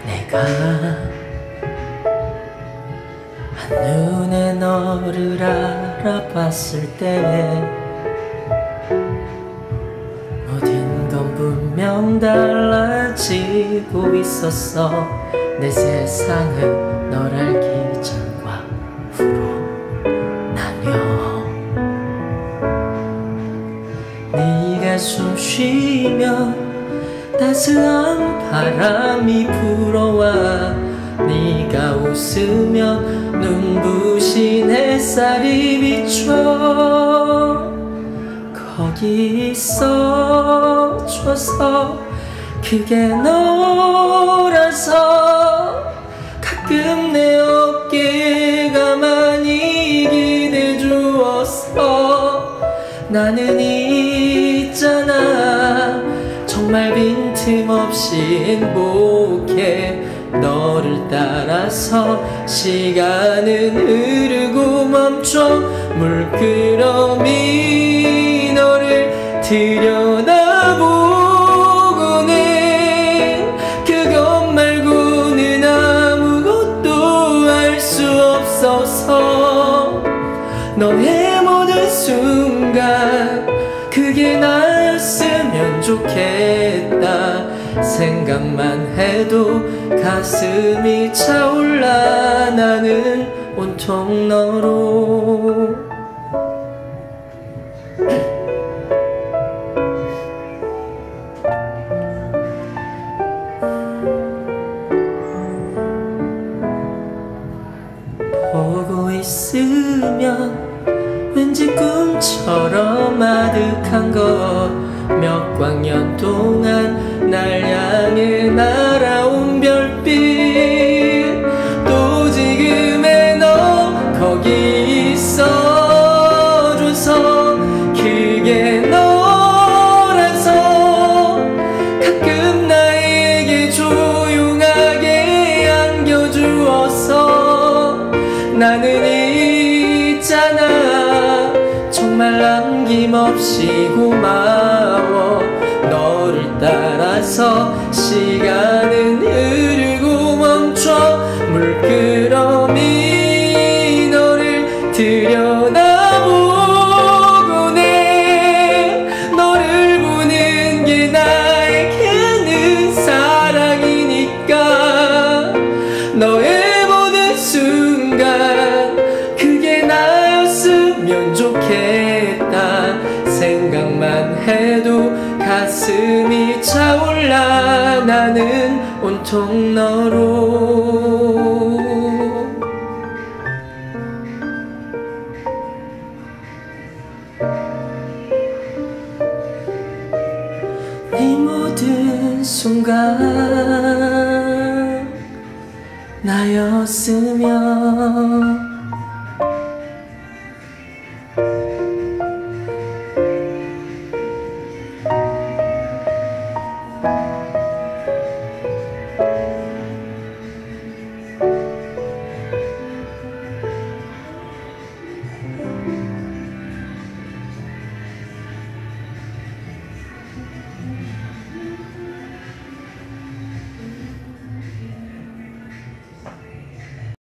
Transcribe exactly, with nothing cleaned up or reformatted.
내가 한눈에 너를 알아봤을 때 모든 건 분명 달라지고 있었어. 내 세상은 널 알기 전과 후로 나뉘어. 네가 숨 쉬면 따스한 바람이 불어와, 네가 웃으면 눈부신 햇살이 비춰. 거기 있어줘서 그게 너라서 가끔 내 어깨가 많이 기대주었어. 나는 있잖아 정말 빈틈없이 행복해. 너를 따라서 시간은 흐르고 멈춰. 물끄러미 너를 들여다보고는 그것 말고는 아무것도 알 수 없어서 너의 모든 순간 그게 나였으면 좋겠다. 생각만 해도 가슴이 차올라. 나는 온통 너로. 보고 있으면 왠지 꿈처럼 아득한 것. 몇 광년 동안 날 향해 날아온 별빛. 또 지금의 너 거기 있어줘서 그게 너라서 가끔 나에게 조용하게 안겨주어서. 나는 있잖아 정말 남김없이 고마워. 너를 따라서 시간은 흐르고 멈춰. 물끄러미 너를 들여다보고는 너를 보는 게 나에게는 사랑이니까. 너의 모든 순간 그게 나였으면 좋겠다. 생각만 해도 가슴이 차올라. 나는 온통 너로. 네 모든 순간 나였으면